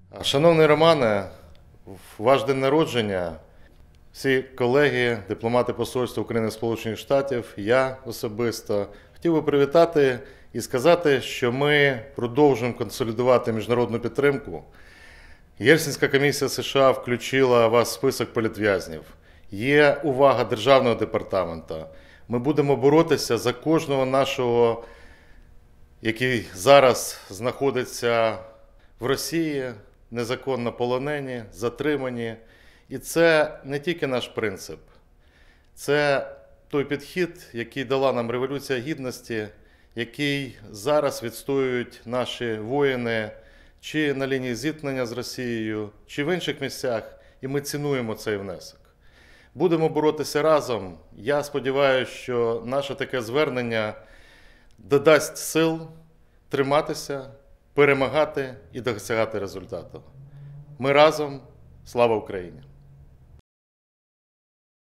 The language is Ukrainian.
Шановний Романе, в ваш день народження всі колеги, дипломати Посольства України в Сполучених Штатів, я особисто хотів би привітати і сказати, що ми продовжуємо консолідувати міжнародну підтримку. Єльцинська комісія США включила вас в список політв'язнів. Є увага Державного департаменту. Ми будемо боротися за кожного нашого, який зараз знаходиться в Росії, незаконно полонені, затримані. І це не тільки наш принцип, це той підхід, який дала нам Революція Гідності, який зараз відстоюють наші воїни чи на лінії зіткнення з Росією, чи в інших місцях, і ми цінуємо цей внесок. Будемо боротися разом. Я сподіваюся, що наше таке звернення додасть сил триматися, перемагати і досягати результату. Ми разом. Слава Україні!